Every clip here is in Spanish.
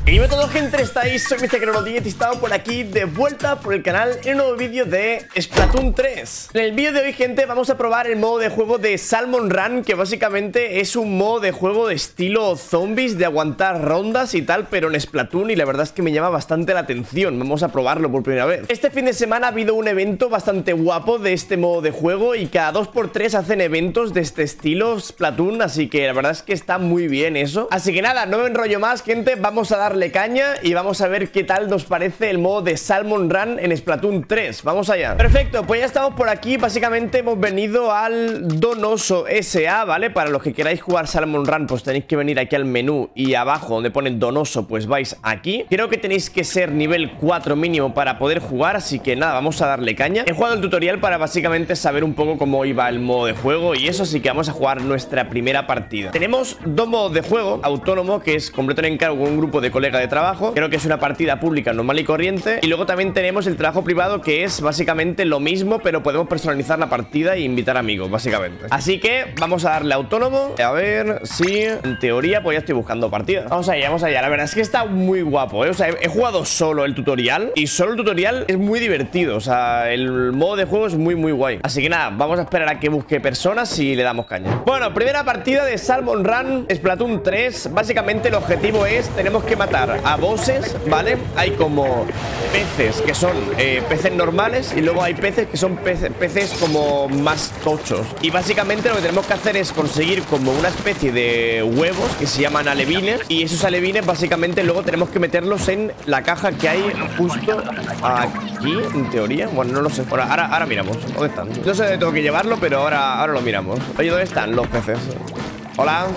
Y dime todo, gente, estáis, soy Mr. Cronodíez y estamos por aquí de vuelta por el canal en un nuevo vídeo de Splatoon 3. En el vídeo de hoy, gente, vamos a probar el modo de juego de Salmon Run, que básicamente es un modo de juego de estilo zombies, de aguantar rondas y tal, pero en Splatoon, y la verdad es que me llama bastante la atención. Vamos a probarlo por primera vez. Este fin de semana ha habido un evento bastante guapo de este modo de juego y cada 2x3 hacen eventos de este estilo Splatoon, así que la verdad es que está muy bien eso. Así que nada, no me enrollo más, gente, vamos a darle caña y vamos a ver qué tal nos parece el modo de Salmon Run en Splatoon 3. Vamos allá. Perfecto, pues ya estamos por aquí. Básicamente hemos venido al Donoso SA, ¿vale? Para los que queráis jugar Salmon Run, pues tenéis que venir aquí al menú y abajo donde pone Donoso, pues vais aquí. Creo que tenéis que ser nivel 4 mínimo para poder jugar, así que nada, vamos a darle caña. He jugado el tutorial para básicamente saber un poco cómo iba el modo de juego y eso, así que vamos a jugar nuestra primera partida. Tenemos dos modos de juego: autónomo, que es completo en encargo con un grupo de colegas de trabajo. Creo que es una partida pública normal y corriente. Y luego también tenemos el trabajo privado, que es básicamente lo mismo, pero podemos personalizar la partida e invitar amigos, básicamente. Así que vamos a darle autónomo. A ver si en teoría pues ya estoy buscando partida. Vamos allá, vamos allá. La verdad es que está muy guapo, ¿eh? O sea, he jugado solo el tutorial y solo el tutorial es muy divertido. O sea, el modo de juego es muy guay. Así que nada, vamos a esperar a que busque personas y le damos caña. Bueno, primera partida de Salmon Run Splatoon 3. Básicamente el objetivo es, tenemos que matar a bosses, ¿vale? Hay como peces que son peces normales y luego hay peces que son peces como más tochos. Y básicamente lo que tenemos que hacer es conseguir como una especie de huevos que se llaman alevines. Y esos alevines básicamente luego tenemos que meterlos en la caja que hay justo aquí, en teoría. Bueno, no lo sé. Ahora miramos. ¿Dónde están? No sé dónde tengo que llevarlo, pero ahora lo miramos. Oye, ¿dónde están los peces? Hola.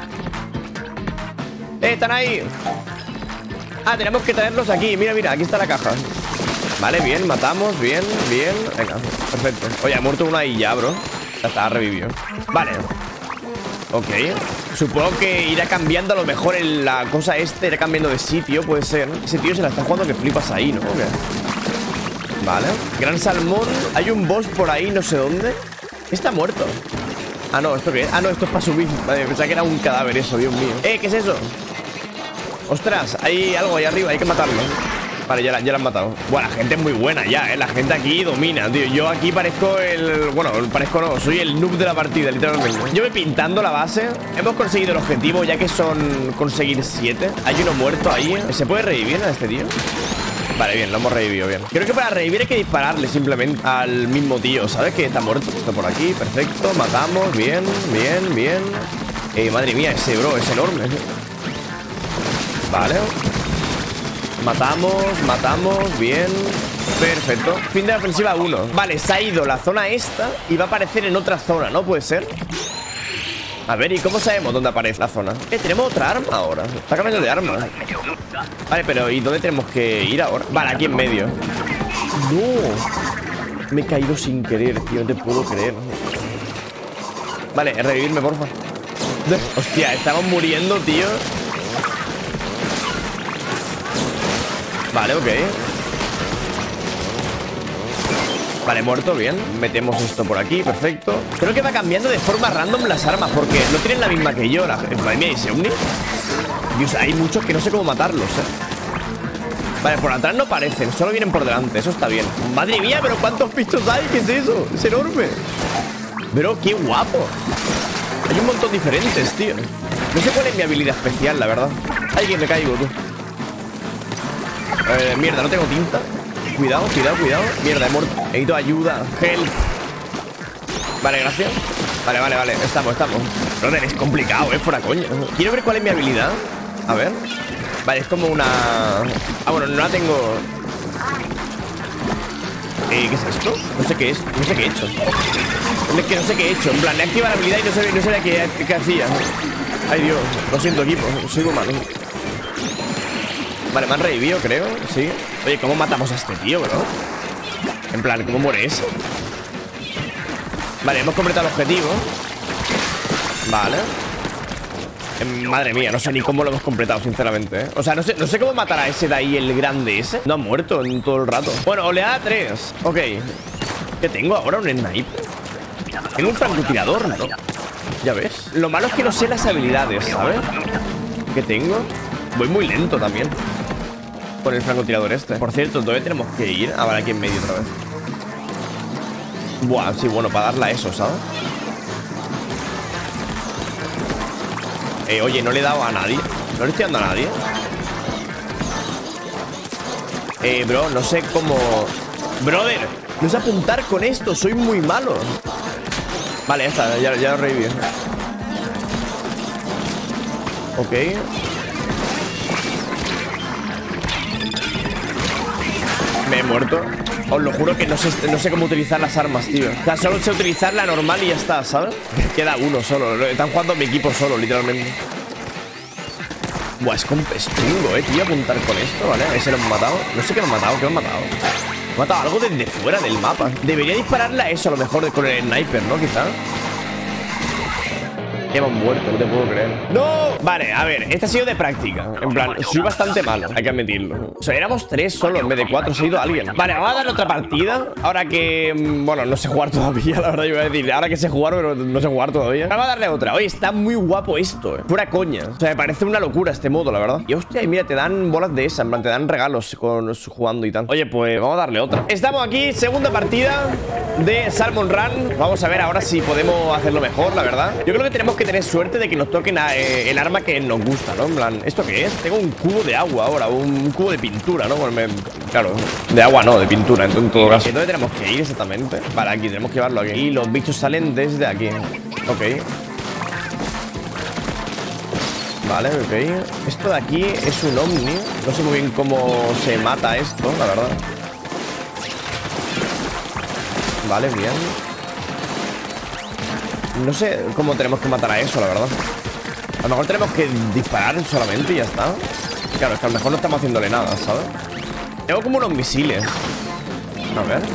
Están ahí. Ah, tenemos que traerlos aquí. Mira, mira, aquí está la caja. Vale, bien, matamos, bien. Venga, perfecto. Oye, ha muerto uno ahí ya, bro. Ya está, revivió. Vale. Ok. Supongo que irá cambiando a lo mejor la cosa irá cambiando de sitio, puede ser. Ese tío se la está jugando que flipas ahí, ¿no? Okay. Vale. Gran salmón. Hay un boss por ahí, no sé dónde. Está muerto. Ah, no, ¿esto qué es? Ah, no, esto es para subir. Vale, pensaba que era un cadáver eso, Dios mío. ¿Qué es eso? Ostras, hay algo ahí arriba, hay que matarlo. Vale, ya lo han matado. Bueno, la gente es muy buena ya, la gente aquí domina, tío. Yo aquí parezco soy el noob de la partida, literalmente. Yo voy pintando la base. Hemos conseguido el objetivo, ya que son conseguir 7. Hay uno muerto ahí. ¿Se puede revivir a este tío? Vale, bien, lo hemos revivido, bien. Creo que para revivir hay que dispararle simplemente al mismo tío, ¿sabes? Que está muerto. Esto por aquí, perfecto, matamos, bien. Madre mía, ese bro es enorme. Vale. Matamos, bien. Perfecto. Fin de la ofensiva 1. Vale, se ha ido la zona esta y va a aparecer en otra zona, ¿no? Puede ser. A ver, ¿y cómo sabemos dónde aparece la zona? Tenemos otra arma ahora. Está cambiando de arma. Vale, pero ¿y dónde tenemos que ir ahora? Vale, aquí en medio. No. Me he caído sin querer, tío. No te puedo creer. Vale, revivirme, porfa. Hostia, estamos muriendo, tío. Vale, ok. Vale, muerto, bien. Metemos esto por aquí, perfecto. Creo que va cambiando de forma random las armas, porque no tienen la misma que yo. Madre mía, ¿y se une? Dios, hay muchos que no sé cómo matarlos, Vale, por atrás no parecen, solo vienen por delante. Eso está bien. Madre mía, pero ¿cuántos bichos hay? ¿Qué es eso? Es enorme. Pero qué guapo. Hay un montón diferentes, tío. No sé cuál es mi habilidad especial, la verdad. Ay, que me caigo, tú. Mierda, no tengo tinta. Cuidado. Mierda, he muerto. Necesito ayuda. Help. Vale, gracias. Vale. Estamos. Brother, es complicado, fuera coña. Quiero ver cuál es mi habilidad. A ver. Vale, es como una... Ah, bueno, no la tengo. ¿Qué es esto? No sé qué es. No sé qué he hecho. Es que no sé qué he hecho. En plan, le activa la habilidad y no sabía qué hacía. Ay, Dios. Lo siento, equipo. Soy humano. Vale, me han revivido, creo. Sí. Oye, ¿cómo matamos a este tío, bro? En plan, ¿cómo muere ese? Vale, hemos completado el objetivo. Vale. Madre mía, no sé ni cómo lo hemos completado, sinceramente, O sea, no sé cómo matar a ese de ahí, el grande ese. No ha muerto en todo el rato. Bueno, oleada 3. Ok. ¿Qué tengo ahora? ¿Un sniper? Tengo un francotirador, ¿no? Ya ves. Lo malo es que no sé las habilidades, ¿sabes? ¿Qué tengo? Voy muy lento también con el francotirador este. Por cierto, ¿dónde tenemos que ir? A ver, aquí en medio otra vez. Buah, sí, bueno, para darle a eso, ¿sabes? Oye, no le he dado a nadie. No le estoy dando a nadie. Bro, no sé cómo... Brother, no sé apuntar con esto. Soy muy malo. Vale, ya está, ya lo reviví. Ok. Me he muerto. Os lo juro que no sé cómo utilizar las armas, tío. O sea, solo sé utilizar la normal y ya está, ¿sabes? Queda uno solo. Están jugando mi equipo solo, literalmente. Buah, es chungo, tío, apuntar con esto, ¿vale? Ese lo han matado. No sé qué lo han matado, ¿qué lo han matado? Me ha matado algo desde fuera del mapa. Debería dispararle a eso a lo mejor con el sniper, ¿no? Quizá. Ya hemos muerto, no te puedo creer. ¡No! Vale, a ver, este ha sido de práctica. En plan, soy bastante malo, hay que admitirlo. O sea, éramos 3 solo en vez de 4, se ha ido alguien. Vale, vamos a darle otra partida. Ahora que, bueno, no sé jugar todavía, la verdad, yo voy a decir. Ahora que sé jugar, pero no sé jugar todavía. Vamos a darle otra. Oye, está muy guapo esto, Pura coña. O sea, me parece una locura este modo, la verdad. Y hostia, y mira, te dan bolas de esa, en plan, te dan regalos jugando y tal. Oye, pues vamos a darle otra. Estamos aquí, segunda partida de Salmon Run. Vamos a ver ahora si podemos hacerlo mejor, la verdad. Yo creo que tenemos que tener suerte de que nos toquen el arma que nos gusta, ¿no? En plan, ¿esto qué es? Tengo un cubo de agua ahora, un cubo de pintura, ¿no? Claro, de agua no, de pintura, en todo caso. ¿Dónde tenemos que ir exactamente? Vale, aquí, tenemos que llevarlo aquí. Y los bichos salen desde aquí. Ok. Vale, ok. Esto de aquí es un ovni. No sé muy bien cómo se mata esto, la verdad. Vale, bien. No sé cómo tenemos que matar a eso, la verdad. A lo mejor tenemos que disparar solamente y ya está. Claro, es que a lo mejor no estamos haciéndole nada, ¿sabes? Tengo como unos misiles. A ver.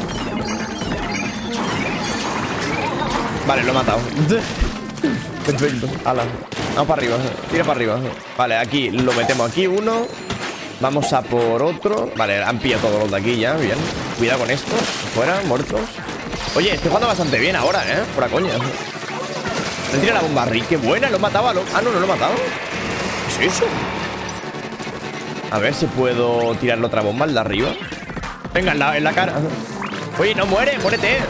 Vale, lo he matado. Perfecto. Ala. Vamos para arriba. Tira para arriba. Vale, aquí lo metemos aquí uno. Vamos a por otro. Vale, han pillado todos los de aquí ya. Bien. Cuidado con estos. Fuera, muertos. Oye, estoy jugando bastante bien ahora, Pura coña. Me tira la bomba Rick. Qué buena, lo he matado. Ah, no, no lo he matado. ¿Qué es eso? A ver si puedo tirarle otra bomba al de arriba. Venga, en la cara. Oye, no muere, muérete.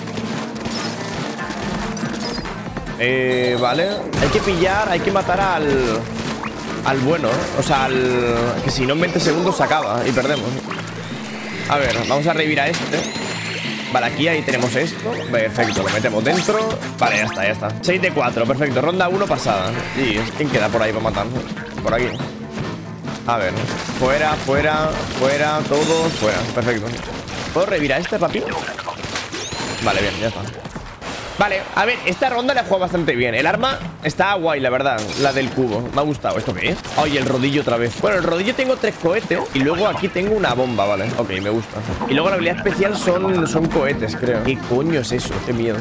Vale. Hay que pillar, hay que matar al bueno, O sea, que si no en 20 segundos se acaba y perdemos. A ver, vamos a revivir a este. Vale, aquí ahí tenemos esto. Perfecto, lo metemos dentro. Vale, ya está, ya está. 6 de 4, perfecto. Ronda 1 pasada. ¿Y quién queda por ahí para matar? Por aquí. A ver, fuera, fuera, fuera, todos, fuera. Perfecto. ¿Puedo revivir a este rápido? Vale, bien, ya está. Vale, a ver, esta ronda la he jugado bastante bien. El arma está guay, la verdad. La del cubo, me ha gustado. ¿Esto qué es? Ay, el rodillo otra vez. Bueno, el rodillo tengo 3 cohetes. Y luego aquí tengo una bomba, vale. Ok, me gusta. Y luego la habilidad especial son cohetes, creo. ¿Qué coño es eso? Qué miedo.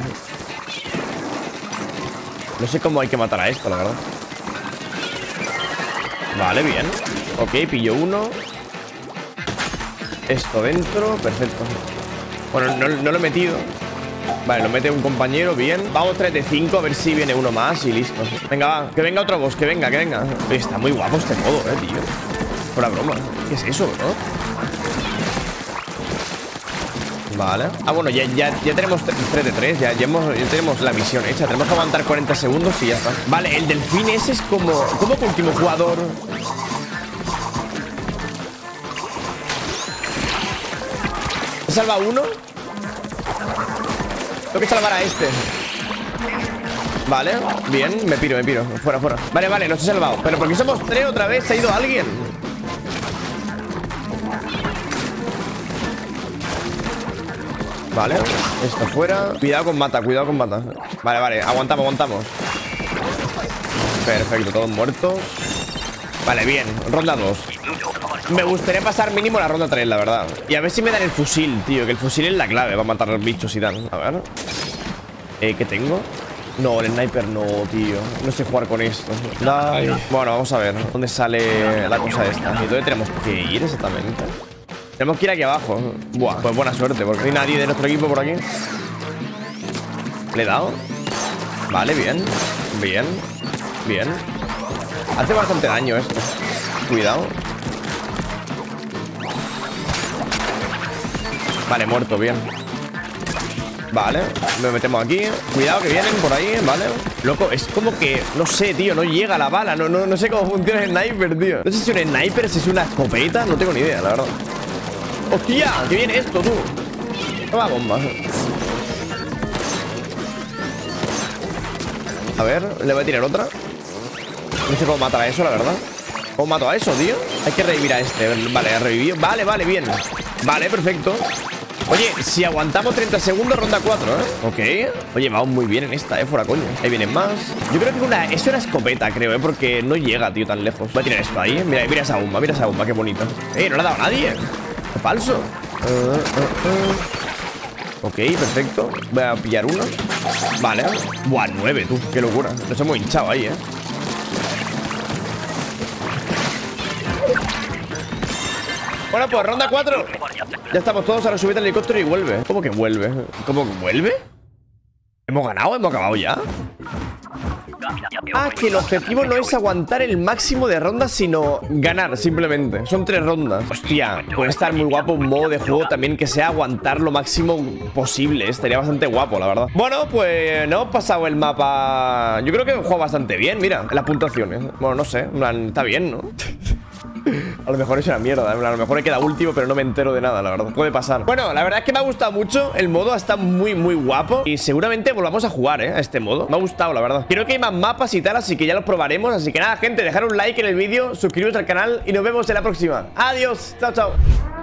No sé cómo hay que matar a esto, la verdad. Vale, bien. Ok, pillo uno. Esto dentro, perfecto. Bueno, no lo he metido. Vale, lo mete un compañero, bien. Vamos 3 de 5, a ver si viene uno más y listo. Venga, va, que venga otro boss, que venga, que venga. Oye, está muy guapo este modo, tío. Fuera broma. ¿Qué es eso, bro? Vale. Ah, bueno, ya tenemos 3 de 3. Ya tenemos la misión hecha. Tenemos que aguantar 40 segundos y ya está. Vale, el delfín ese es como que último jugador. ¿He salvado uno? Tengo que salvar a este. Vale, bien, me piro. Fuera. Vale, los he salvado. Pero porque somos 3 otra vez, se ha ido alguien. Vale, esto fuera. Cuidado con mata. Vale, aguantamos. Perfecto, todos muertos. Vale, bien, ronda 2. Me gustaría pasar mínimo la ronda 3, la verdad. Y a ver si me dan el fusil, tío. Que el fusil es la clave para matar a los bichos y tal. A ver. ¿Qué tengo? No, el sniper no, tío. No sé jugar con esto. Ay. Bueno, vamos a ver dónde sale la cosa esta. ¿Y dónde tenemos que ir exactamente? Tenemos que ir aquí abajo. Buah, pues buena suerte, porque no hay nadie de nuestro equipo por aquí. ¿Le he dado? Vale, bien. Hace bastante daño esto. Cuidado. Vale, muerto, bien. Vale, nos metemos aquí. Cuidado que vienen por ahí, vale. Loco, es como que, no sé, tío, no llega la bala. No sé cómo funciona el sniper, tío. No sé si es un sniper, si es una escopeta. No tengo ni idea, la verdad. ¡Hostia! ¡Qué viene esto, tú! Toma bomba. A ver, le voy a tirar otra. No sé cómo matar a eso, la verdad. ¿Cómo mato a eso, tío? Hay que revivir a este. Vale, ha revivido. Vale, vale, bien. Vale, perfecto. Oye, si aguantamos 30 segundos, ronda 4, ¿eh? Ok. Oye, vamos muy bien en esta, fuera coño. Ahí vienen más. Yo creo que es una escopeta, creo, porque no llega, tío, tan lejos. Voy a tirar esto ahí. Mira, mira esa bomba, qué bonita. No le ha dado a nadie. Es falso. Ok, perfecto. Voy a pillar uno. Vale. Buah, 9, tú. Qué locura. Nos hemos hinchado ahí, Bueno, pues ronda 4. Ya estamos todos, ahora subir al helicóptero y vuelve. ¿Cómo que vuelve? ¿Cómo que vuelve? ¿Hemos ganado? ¿Hemos acabado ya? Ah, que el objetivo no es aguantar el máximo de rondas, sino ganar, simplemente. Son 3 rondas. Hostia, puede estar muy guapo un modo de juego también que sea aguantar lo máximo posible. Estaría bastante guapo, la verdad. Bueno, pues no hemos pasado el mapa. Yo creo que he jugado bastante bien, mira, las puntuaciones. Bueno, no sé, está bien, ¿no? A lo mejor es una mierda, a lo mejor he quedado último, pero no me entero de nada, la verdad. Puede pasar. Bueno, la verdad es que me ha gustado mucho. El modo está muy, muy guapo. Y seguramente volvamos a jugar, a este modo. Me ha gustado, la verdad. Creo que hay más mapas y tal, así que ya los probaremos. Así que nada, gente, dejar un like en el vídeo, suscribiros al canal y nos vemos en la próxima. Adiós, chao, chao.